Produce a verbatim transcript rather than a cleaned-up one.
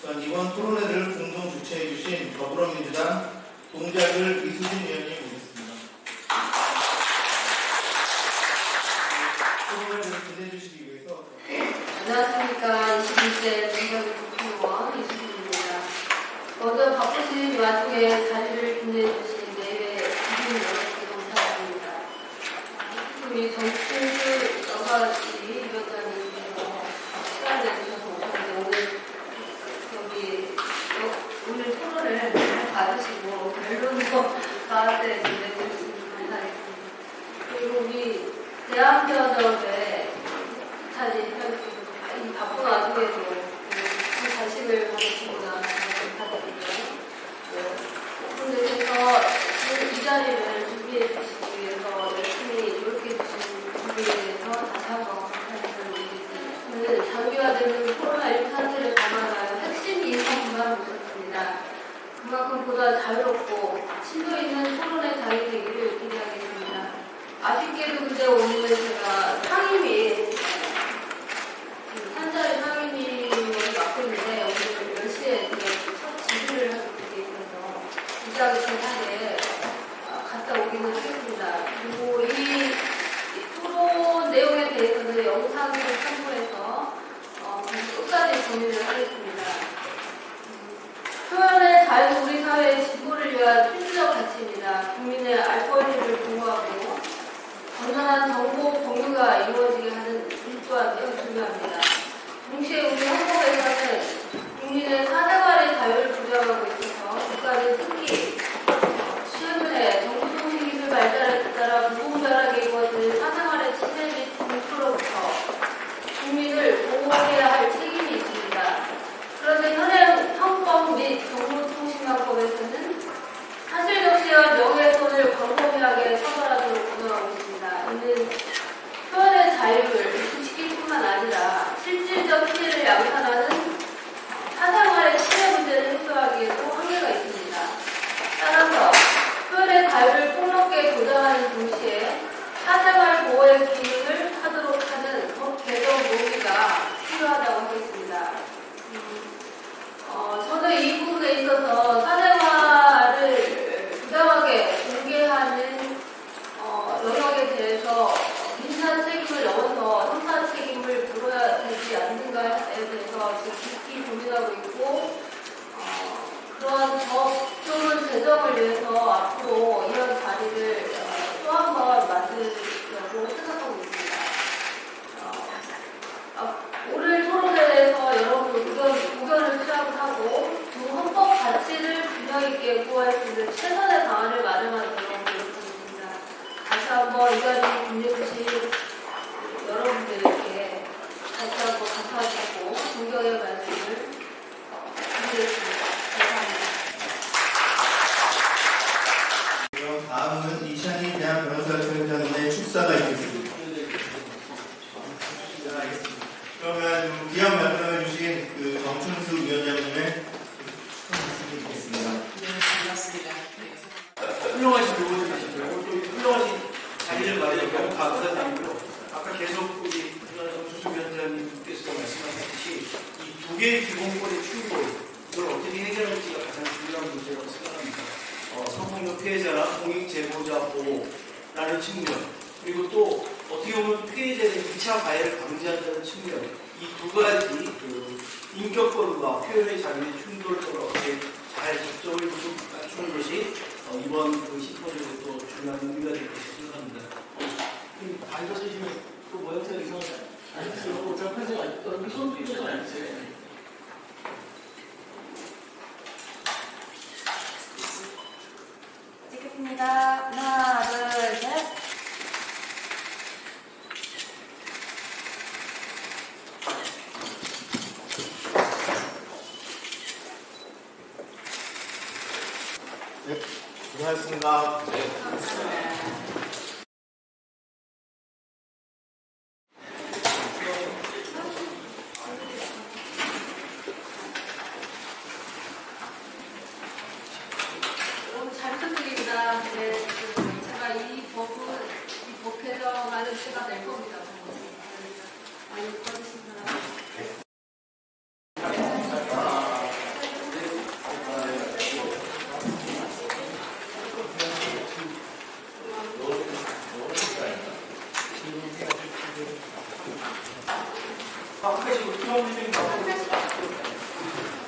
우선 이번 토론회를 공동 주최해 주신 더불어민주당 동작을 이수진 의원님 모셨습니다. 토론회를 기대해 주시기 위해서. 안녕하십니까. 이십일 대 동작의 국회의원 이수진입니다. 먼저 바쁘신 와중에 자리를 빛내주신 내외 주민 여러분께 감사드립니다. 우리 정춘수 여가지 위원장님께서 시간 내주셔서 오셨는데 오늘 여기 오늘 토론을 잘 받으시고 결론도 나한테 내주시면 감사하겠습니다. 그리고 우리 대한변협의 이차진 펼치고 이 바쁜 와중에도 그 관심을 가지시구나 감사드리고요. 오픈에서 이 자리를 준비해 주시기 위해서 열심히 노력해 주신 준비에 대해서 다시 한번 감사드립니다. 오늘 장기화되는 코로나십구 사태를 감안하여 핵심 인사분만 모셨습니다. 그만큼 보다 자유롭고 심도 있는 토론의 자리 되기를 기대하겠습니다. 아쉽게도 근데 오늘 제가 상임위, 산자의 상임위를 맡고 있는데 오늘 열 시에 첫 지휘를 하고 있어서 부장이 전하게 갔다 오기는 하겠습니다. 그리고 이, 이 토론 내용에 대해서는 영상을 첨부해서 어, 끝까지 정리를 하겠습니다. 표현의 자유 우리 사회의 진보를 위한 필수적 가치입니다. 국민의 알 권리를 보호하고 건전한 정보 공유가 이루어지게 하는 일 또한 매우 중요합니다. 동시에 우리 한국에서는 국민의 사생활의 자유를 보장하고 있어서 국가는 특히 최근에 정보통신기술 발달에 따라 무분별하게 이루어지는 사생활의 침해 및 공표로부터 국민을 보호해야 할 책임이 있습니다. 그런데 현행 형법 및 정보통신망법에서는 사실적시와 명예훼손을 광범위하게 처벌하도록 규정하고 있습니다. 이는 표현의 자유를 유지시킬 뿐만 아니라 실질적 피해를 양산하는 사생활의 침해 문제를 해소하기에도 한계가 있습니다. 따라서 표현의 자유를 폭넓게 보장하는 동시에 사생활 보호의 기능을 하도록 하는 법 개정 논의가 필요하다고 하겠습니다. 음, 어, 저는 이 부분에 있어서 사생활을 부당하게 공개하는 어, 영역에 대해서 민사 책임을 넘어서 형사 책임을 물어야 되지 않는가에 대해서 지금 깊이 고민하고 있고 어, 그런 법조문 제정을 위해서 앞으로 이런 자리를 어, 또 한 번 만들려고 생각하고 있습니다. 어, 오늘 토론회에서 여러분 의견, 의견을 수렴을 하고 두 헌법 가치를 균형 있게 구할 수 있는 최선의 방안을 마련하도록 노력하겠습니다. 다시 한번 이 자리에 빛내주신 여러분들에게 다시 한번 감사드리고 존경의 말씀을 드리겠습니다. 감사합니다. 그럼 다음은 이찬희 대한변호사협회장님의 축사가 있겠습니다. 네, 알겠습니다. 그러면 기업 말씀해 주신 그 정춘수 위원장님의 축사 말씀이 있겠습니다. 네, 반갑습니다. 훌륭하신 교수님이시고요. 또 훌륭하신 자기를 마련하고 감사드리고요. 아까 계속 우리 정춘수 위원장님께서 말씀하셨듯이 이 두 개의 기본권의 충돌, 이걸 어떻게 해결할지가 가장 중요한 문제라고 생각합니다. 어, 성폭력 피해자나 공익 제보자 보호라는 측면, 그리고 또 어떻게 보면 피해자의 이 차 가해를 방지한다는 측면, 이 두 가지 그 인격권과 표현의 자유의 충돌점을 어떻게 잘 적정을 맞추는 것이 어, 이번 그 심포지엄의 또 중요한 의미가 될 것이라고 생각합니다. 어, 앉아 쓰시면 또 모양새가 이상하지 않으세요? 저 편지가 여기 손도 있어서 알지. 찍겠습니다. 하나, 둘, 셋. 네, 고생하셨습니다. 네. 잘 부탁드립니다. 네, 제가 이 법은, 이 법 개정안을 제가 낼 겁니다. 많이 꺼주신 사람. 아, 한 가지 우리 김학훈 대표님 나오고